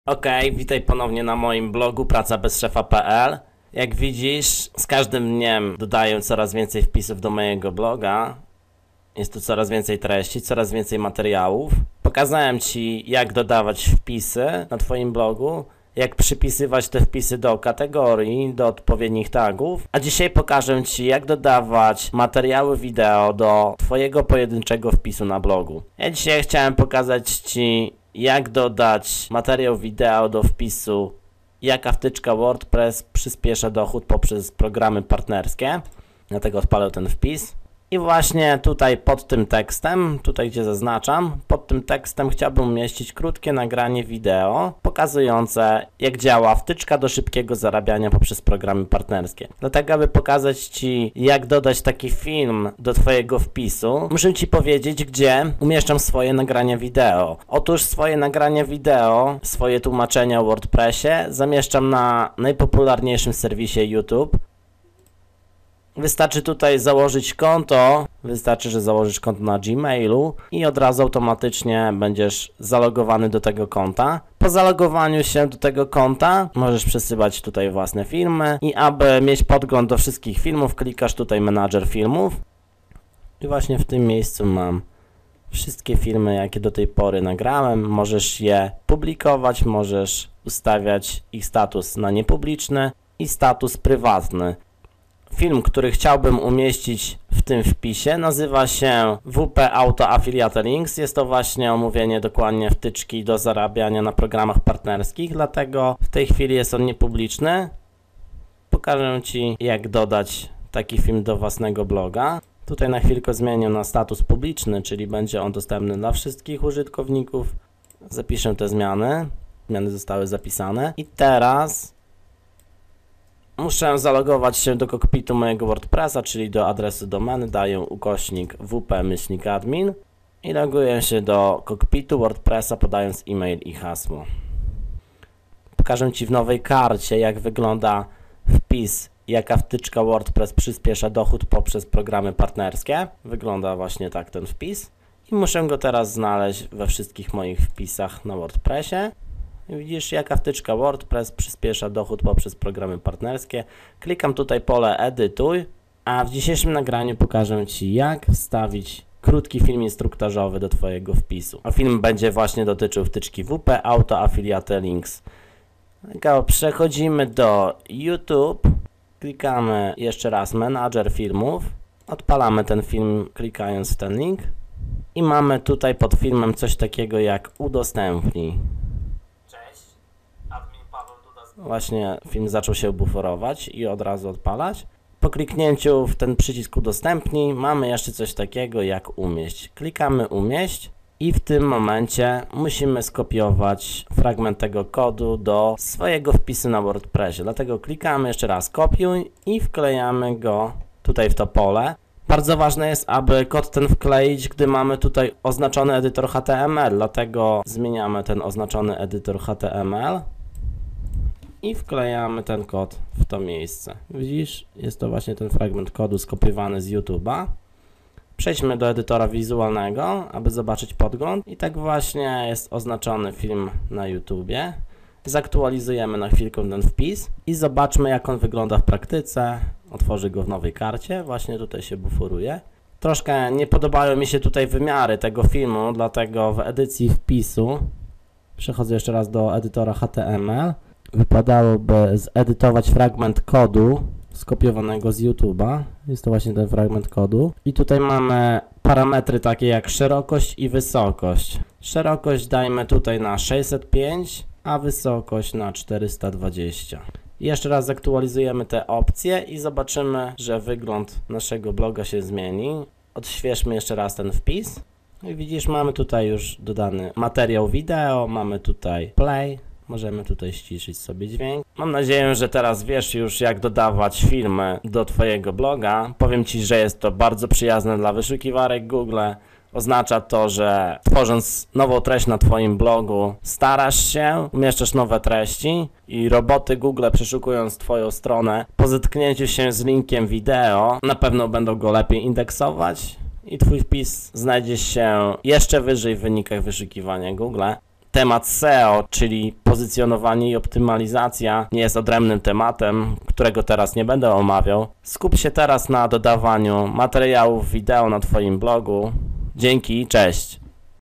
Okej, witaj ponownie na moim blogu pracabezszefa.pl. Jak widzisz, z każdym dniem dodaję coraz więcej wpisów do mojego bloga. Jest tu coraz więcej treści, coraz więcej materiałów. Pokazałem Ci, jak dodawać wpisy na Twoim blogu, jak przypisywać te wpisy do kategorii, do odpowiednich tagów. A dzisiaj pokażę Ci, jak dodawać materiały wideo do Twojego pojedynczego wpisu na blogu. Ja dzisiaj chciałem pokazać Ci, jak dodać materiał wideo do wpisu, jaka wtyczka WordPress przyspiesza dochód poprzez programy partnerskie. Dlatego odpalę ten wpis. I właśnie tutaj pod tym tekstem, tutaj gdzie zaznaczam, pod tym tekstem chciałbym umieścić krótkie nagranie wideo pokazujące, jak działa wtyczka do szybkiego zarabiania poprzez programy partnerskie. Dlatego, aby pokazać Ci, jak dodać taki film do Twojego wpisu, muszę Ci powiedzieć, gdzie umieszczam swoje nagrania wideo. Otóż swoje nagrania wideo, swoje tłumaczenia o WordPressie zamieszczam na najpopularniejszym serwisie YouTube. Wystarczy tutaj założyć konto, wystarczy, że założysz konto na Gmailu i od razu automatycznie będziesz zalogowany do tego konta. Po zalogowaniu się do tego konta możesz przesyłać tutaj własne filmy i aby mieć podgląd do wszystkich filmów, klikasz tutaj menadżer filmów i właśnie w tym miejscu mam wszystkie filmy, jakie do tej pory nagrałem. Możesz je publikować, możesz ustawiać ich status na niepubliczny i status prywatny. Film, który chciałbym umieścić w tym wpisie, nazywa się WP Auto Affiliate Links. Jest to właśnie omówienie dokładnie wtyczki do zarabiania na programach partnerskich, dlatego w tej chwili jest on niepubliczny. Pokażę Ci, jak dodać taki film do własnego bloga. Tutaj na chwilkę zmienię na status publiczny, czyli będzie on dostępny dla wszystkich użytkowników. Zapiszę te zmiany. Zmiany zostały zapisane. I teraz muszę zalogować się do kokpitu mojego WordPressa, czyli do adresu domeny, daję ukośnik wp-admin i loguję się do kokpitu WordPressa, podając e-mail i hasło. Pokażę Ci w nowej karcie, jak wygląda wpis, jaka wtyczka WordPress przyspiesza dochód poprzez programy partnerskie. Wygląda właśnie tak ten wpis i muszę go teraz znaleźć we wszystkich moich wpisach na WordPressie. Widzisz, jaka wtyczka WordPress przyspiesza dochód poprzez programy partnerskie. Klikam tutaj pole edytuj, a w dzisiejszym nagraniu pokażę Ci, jak wstawić krótki film instruktażowy do Twojego wpisu. A film będzie właśnie dotyczył wtyczki WP Auto Affiliate Links. Przechodzimy do YouTube, klikamy jeszcze raz menadżer filmów, odpalamy ten film klikając w ten link i mamy tutaj pod filmem coś takiego jak udostępnij. Właśnie film zaczął się buforować i od razu odpalać. Po kliknięciu w ten przycisk udostępnij mamy jeszcze coś takiego jak umieść. Klikamy umieść i w tym momencie musimy skopiować fragment tego kodu do swojego wpisu na WordPressie. Dlatego klikamy jeszcze raz kopiuj i wklejamy go tutaj w to pole. Bardzo ważne jest, aby kod ten wkleić, gdy mamy tutaj oznaczony edytor HTML. Dlatego zmieniamy ten oznaczony edytor HTML. I wklejamy ten kod w to miejsce. Widzisz, jest to właśnie ten fragment kodu skopiowany z YouTube'a. Przejdźmy do edytora wizualnego, aby zobaczyć podgląd. I tak właśnie jest oznaczony film na YouTubie. Zaktualizujemy na chwilkę ten wpis i zobaczmy, jak on wygląda w praktyce. Otworzę go w nowej karcie, właśnie tutaj się buforuje. Troszkę nie podobają mi się tutaj wymiary tego filmu, dlatego w edycji wpisu przechodzę jeszcze raz do edytora HTML. Wypadałoby zedytować fragment kodu skopiowanego z YouTube'a. Jest to właśnie ten fragment kodu. I tutaj mamy parametry takie jak szerokość i wysokość. Szerokość dajmy tutaj na 605, a wysokość na 420. I jeszcze raz zaktualizujemy te opcje i zobaczymy, że wygląd naszego bloga się zmieni. Odświeżmy jeszcze raz ten wpis. I widzisz, mamy tutaj już dodany materiał wideo, mamy tutaj play. Możemy tutaj ściszyć sobie dźwięk. Mam nadzieję, że teraz wiesz już, jak dodawać filmy do Twojego bloga. Powiem Ci, że jest to bardzo przyjazne dla wyszukiwarek Google. Oznacza to, że tworząc nową treść na Twoim blogu, starasz się, umieszczasz nowe treści i roboty Google, przeszukując Twoją stronę, po zetknięciu się z linkiem wideo, na pewno będą go lepiej indeksować i Twój wpis znajdzie się jeszcze wyżej w wynikach wyszukiwania Google. Temat SEO, czyli pozycjonowanie i optymalizacja, nie jest odrębnym tematem, którego teraz nie będę omawiał. Skup się teraz na dodawaniu materiałów wideo na Twoim blogu. Dzięki, cześć!